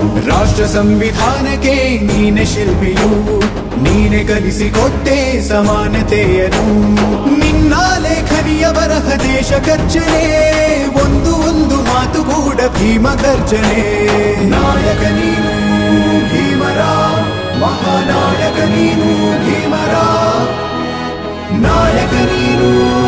ರಾಷ್ಟ್ರ ಸಂವಿಧಾನಕ್ಕೆ ನೀನೆ ಶಿಲ್ಪಿಯು, ನೀನೆ ಕಲಿಸಿಕೊಟ್ಟೆ ಸಮಾನತೆಯನ್ನು. ನಿನ್ನ ಲೇಖನಿಯ ಬರಹ ದೇಶ ಗರ್ಜನೆ, ಒಂದು ಒಂದು ಮಾತು ಕೂಡ ಭೀಮ ಗರ್ಜನೆ. ನಾಯಕ ನೀನು ಭೀಮರ, ಮಹಾನಾಯಕ ನೀನು ಭೀಮರ, ನಾಯಕ ನೀನು